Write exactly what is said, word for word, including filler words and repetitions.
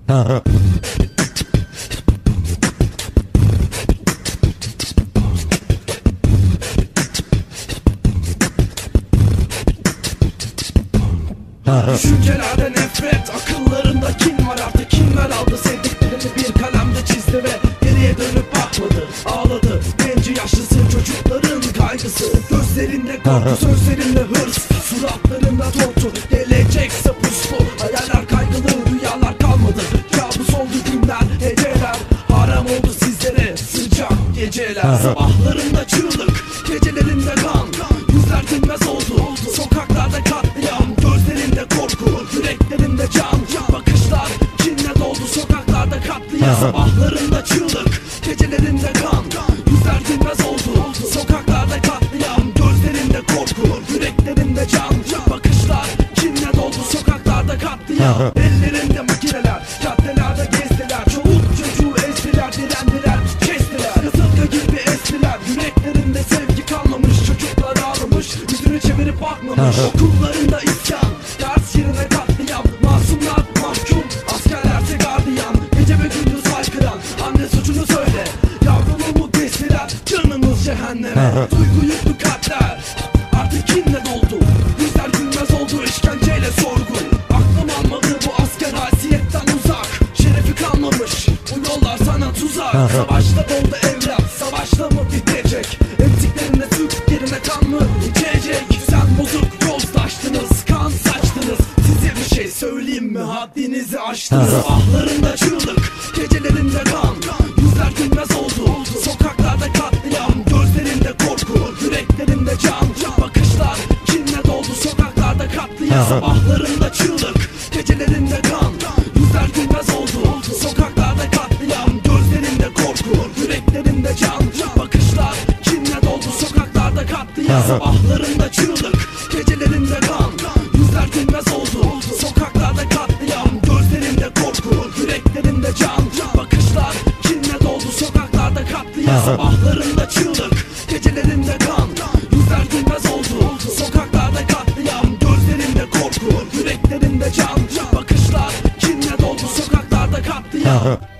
Düşüncelerde nefret, akıllarında kin var. Artık kimler aldı sevdiklerini bir kalemde çizdi ve geriye dönüp bakmadı. Ağladı genci yaşlısı, çocukların kaygısı. Gözlerinde korku, sözlerinde hırs, suratlarında tortu. Gelecekse puslu, hayaller kaygılı, rüyalar kalmadı. Kabus oldu günler, heceler, haram oldu sizlere sıcak geceler. Sabahlarında çığlık, gecelerinde kan, yüzler dinmez oldu. Sokaklarda katliam, gözlerinde korku, yüreklerinde can. Bakışlar kinle doldu, sokaklarda katliam. Sabahlarında çığlık, gecelerinde kan, yüzler dinmez oldu. Sokaklarda katliam, gözlerinde korku, yüreklerinde can. Bakışlar kinle doldu, sokaklarda katliam. Ellerinde makineler, caddelerde gezdiler. Çoluk çocuğu ezdiler, direndiler, kestiler. Kasırga gibi estiler, yüreklerinde sevgi kalmamış. Çocuklar ağlamış, yüzünü çevirip bakmamış. Okullarında isyan, ders yerine katliam. Masumlar mahkum, askerlerse gardiyan. Gece ve gündüz haykıran, anne suçunu söyle. Yavrumu kestiler, canımız cehenneme. Duygu yüklü kalpler, artık kinle doldu. Yüzler gülmez oldu, işkenceyle sorgu. Aklım almadı bu asker, haysiyetten uzak. Şerefi kalmamış, bu yollar sana tuzak. Savaşta doldu evlat, savaşta mı bitecek? Ettiklerine Türk yerine kan mı içecek? Sen bozuk yozlaştınız, kan saçtınız. Size bir şey söyleyeyim mi, haddinizi aştınız. Sabahlarında çığlık, gecelerinde kan, yüzler gülmez oldu. Sokaklarda katliam, gözlerinde korku, yüreklerinde can. Bakışlar kinle doldu, sokaklarda katliam. Sabahlarında çığlık, gecelerinde kan, yüzler gülmez oldu. Sokaklarda katliam, gözlerinde korku, yüreklerinde can. Bakışlar kinle doldu, sokaklarda katliam. Sabahlarında çığlık, gecelerinde kan, yüzler gülmez oldu. Sokaklarda katliam, gözlerinde korku, yüreklerinde can. Bakışlar kinle doldu, sokaklarda katliam. Sabahlarında çığlık, gecelerinde kan, yüzler gülmez oldu. Sokaklarda katliam, gözlerinde korku, yüreklerinde can. Bakışlar kinle doldu, sokaklarda katliam.